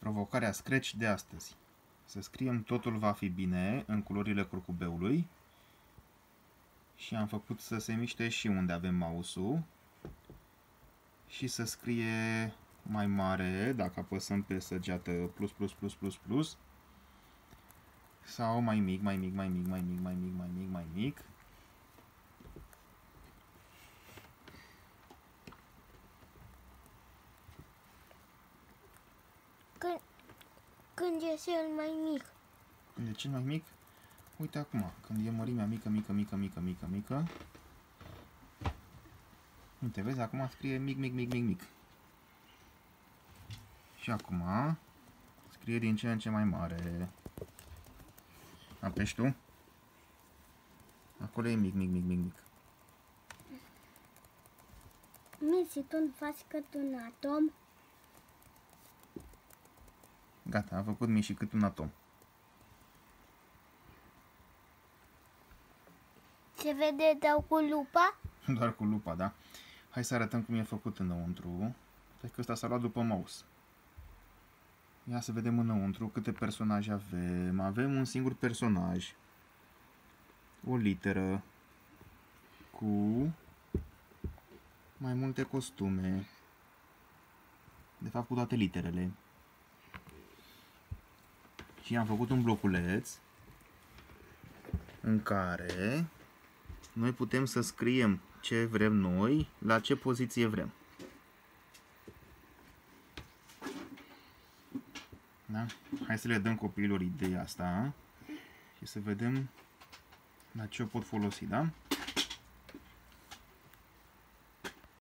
Provocarea Scratch de astăzi. Să scriem totul va fi bine în culorile curcubeului. Și am făcut să se miște și unde avem mouse-ul. Și să scrie mai mare, dacă apăsăm pe săgeată plus, plus, plus, plus, plus. Sau mai mic, mai mic, mai mic, mai mic, mai mic, mai mic, mai mic. Când e cel mai mic? Când e cel mai mic? Uite acum, când e mărimea mică, mică, mică, mică, mică, mică. Uite, vezi, acum scrie mic, mic, mic, mic, mic. Și acum scrie din ce în ce mai mare. Apeși tu? Acolo e mic, mic, mic, mic, mic. Misi, tu nu faci cât un atom? Gata, a făcut mic și cât un atom. Se vede dau cu lupa? Doar cu lupa, da? Hai să arătăm cum e făcut înăuntru. Stai că ăsta s-a luat după mouse. Ia să vedem înăuntru câte personaje avem. Avem un singur personaj. O literă. Cu mai multe costume. De fapt cu toate literele. Și am făcut un bloculeț în care noi putem să scriem ce vrem noi, la ce poziție vrem. Da? Hai să le dăm copiilor ideea asta și să vedem la ce o pot folosi, da?